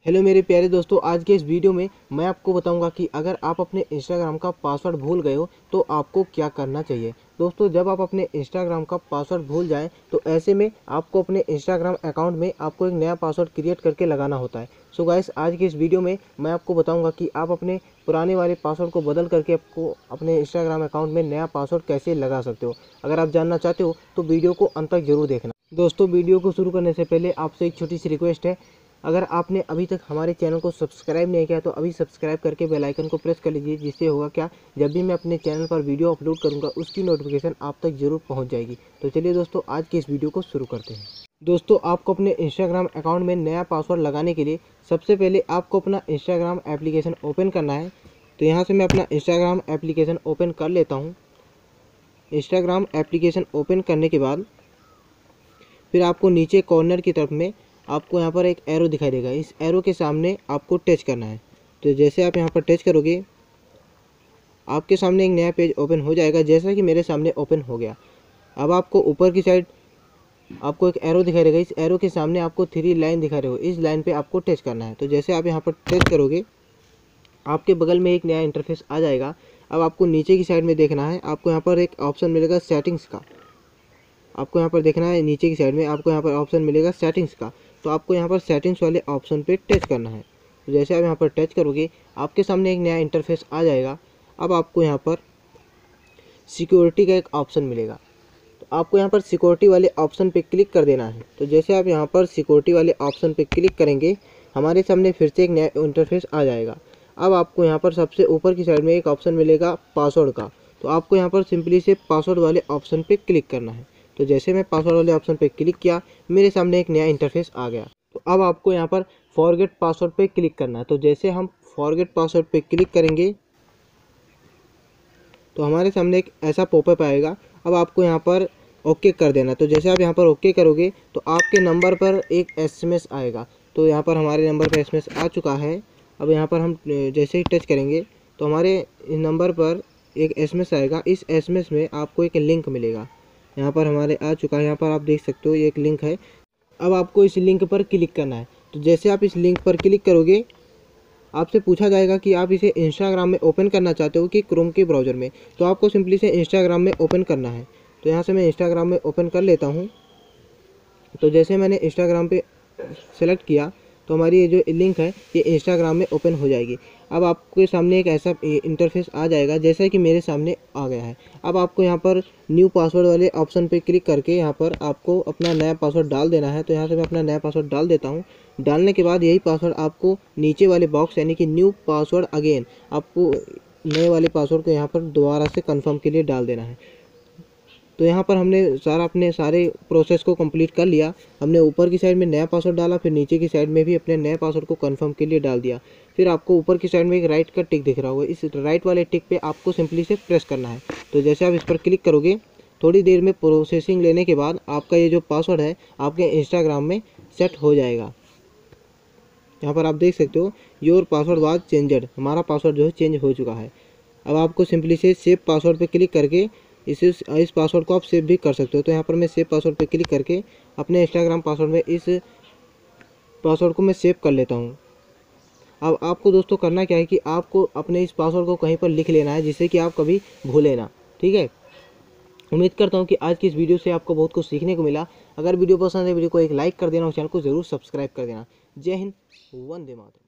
Hello मेरे प्यारे दोस्तों, आज के इस वीडियो में मैं आपको बताऊंगा कि अगर आप अपने इंस्टाग्राम का पासवर्ड भूल गए हो तो आपको क्या करना चाहिए। दोस्तों, जब आप अपने इंस्टाग्राम का पासवर्ड भूल जाएं तो ऐसे में आपको अपने इंस्टाग्राम अकाउंट में आपको एक नया पासवर्ड क्रिएट करके लगाना होता है। सो गाइस, आज की इस वीडियो में मैं आपको बताऊंगा कि आप अपने पुराने वाले पासवर्ड को बदल करके आपको अपने इंस्टाग्राम अकाउंट में नया पासवर्ड कैसे लगा सकते हो। अगर आप जानना चाहते हो तो वीडियो को अंत तक जरूर देखना। दोस्तों, वीडियो को शुरू करने से पहले आपसे एक छोटी सी रिक्वेस्ट है। अगर आपने अभी तक हमारे चैनल को सब्सक्राइब नहीं किया तो अभी सब्सक्राइब करके बेल आइकन को प्रेस कर लीजिए, जिससे होगा क्या, जब भी मैं अपने चैनल पर वीडियो अपलोड करूंगा उसकी नोटिफिकेशन आप तक जरूर पहुंच जाएगी। तो चलिए दोस्तों, आज की इस वीडियो को शुरू करते हैं। दोस्तों, आपको अपने इंस्टाग्राम अकाउंट में नया पासवर्ड लगाने के लिए सबसे पहले आपको अपना इंस्टाग्राम एप्लीकेशन ओपन करना है। तो यहाँ से मैं अपना इंस्टाग्राम एप्लीकेशन ओपन कर लेता हूँ। इंस्टाग्राम एप्लीकेशन ओपन करने के बाद फिर आपको नीचे कॉर्नर की तरफ में आपको यहाँ पर एक एरो दिखाई देगा। इस एरो के सामने आपको टच करना है। तो जैसे आप यहाँ पर टच करोगे आपके सामने एक नया पेज ओपन हो जाएगा, जैसा कि मेरे सामने ओपन हो गया। अब आपको ऊपर की साइड आपको एक एरो दिखाई देगा। इस एरो के सामने आपको 3 लाइन दिखा रहे हो, इस लाइन पे आपको टच करना है। तो जैसे आप यहाँ पर टच करोगे आपके बगल में एक नया इंटरफेस आ जाएगा। अब आपको नीचे की साइड में देखना है, आपको यहाँ पर एक ऑप्शन मिलेगा सेटिंग्स का। आपको यहाँ पर देखना है नीचे की साइड में आपको यहाँ पर ऑप्शन मिलेगा सेटिंग्स का। तो आपको यहाँ पर सेटिंग्स वाले ऑप्शन पे टच करना है। तो जैसे आप यहाँ पर टच करोगे आपके सामने एक नया इंटरफेस आ जाएगा। अब आपको यहाँ पर सिक्योरिटी का एक ऑप्शन मिलेगा। तो आपको यहाँ पर सिक्योरिटी वाले ऑप्शन पे क्लिक कर देना है। तो जैसे आप यहाँ पर सिक्योरिटी वाले ऑप्शन पे क्लिक करेंगे हमारे सामने फिर से एक नया इंटरफेस आ जाएगा। अब आपको यहाँ पर सबसे ऊपर की साइड में एक ऑप्शन मिलेगा पासवर्ड का। तो आपको यहाँ पर सिंपली से पासवर्ड वाले ऑप्शन पे क्लिक करना है। तो जैसे मैं पासवर्ड वाले ऑप्शन पे क्लिक किया मेरे सामने एक नया इंटरफेस आ गया। तो अब आपको यहाँ पर फॉरगेट पासवर्ड पे क्लिक करना है। तो जैसे हम फॉरगेट पासवर्ड पे क्लिक करेंगे तो हमारे सामने एक ऐसा पॉपअप आएगा। अब आपको यहाँ पर ओके कर देना। तो जैसे आप यहाँ पर ओके करोगे तो आपके नंबर पर एक एसएमएस आएगा। तो यहाँ पर हमारे नंबर पर एसएमएस आ चुका है। अब यहाँ पर हम जैसे ही टच करेंगे तो हमारे नंबर पर एक एसएमएस आएगा। इस एसएमएस में आपको एक लिंक मिलेगा। यहाँ पर हमारे आ चुका है, यहाँ पर आप देख सकते हो ये एक लिंक है। अब आपको इस लिंक पर क्लिक करना है। तो जैसे आप इस लिंक पर क्लिक करोगे आपसे पूछा जाएगा कि आप इसे इंस्टाग्राम में ओपन करना चाहते हो कि क्रोम के ब्राउज़र में। तो आपको सिंपली से इंस्टाग्राम में ओपन करना है। तो यहाँ से मैं इंस्टाग्राम में ओपन कर लेता हूँ। तो जैसे मैंने इंस्टाग्राम पे सेलेक्ट किया तो हमारी ये जो लिंक है ये इंस्टाग्राम में ओपन हो जाएगी। अब आपके सामने एक ऐसा इंटरफेस आ जाएगा जैसा कि मेरे सामने आ गया है। अब आपको यहाँ पर न्यू पासवर्ड वाले ऑप्शन पे क्लिक करके यहाँ पर आपको अपना नया पासवर्ड डाल देना है। तो यहाँ से मैं अपना नया पासवर्ड डाल देता हूँ। डालने के बाद यही पासवर्ड आपको नीचे वाले बॉक्स यानी कि न्यू पासवर्ड अगेन आपको नए वाले पासवर्ड को यहाँ पर दोबारा से कन्फर्म के लिए डाल देना है। तो यहाँ पर हमने अपने सारे प्रोसेस को कंप्लीट कर लिया। हमने ऊपर की साइड में नया पासवर्ड डाला, फिर नीचे की साइड में भी अपने नए पासवर्ड को कंफर्म के लिए डाल दिया। फिर आपको ऊपर की साइड में एक राइट का टिक दिख रहा होगा, इस राइट वाले टिक पे आपको सिंपली से प्रेस करना है। तो जैसे आप इस पर क्लिक करोगे थोड़ी देर में प्रोसेसिंग लेने के बाद आपका ये जो पासवर्ड है आपके इंस्टाग्राम में सेट हो जाएगा। यहाँ पर आप देख सकते हो योर पासवर्ड वाज चेंजड, हमारा पासवर्ड जो है चेंज हो चुका है। अब आपको सिंपली से सेव पासवर्ड पे क्लिक करके इस पासवर्ड को आप सेव भी कर सकते हो। तो यहाँ पर मैं सेव पासवर्ड पे क्लिक करके अपने इंस्टाग्राम पासवर्ड में इस पासवर्ड को मैं सेव कर लेता हूँ। अब आपको दोस्तों करना क्या है कि आपको अपने इस पासवर्ड को कहीं पर लिख लेना है जिससे कि आप कभी भूलें ना। ठीक है, उम्मीद करता हूँ कि आज की इस वीडियो से आपको बहुत कुछ सीखने को मिला। अगर वीडियो पसंद है वीडियो को एक लाइक कर देना और चैनल को ज़रूर सब्सक्राइब कर देना। जय हिंद, वंदे मातरम।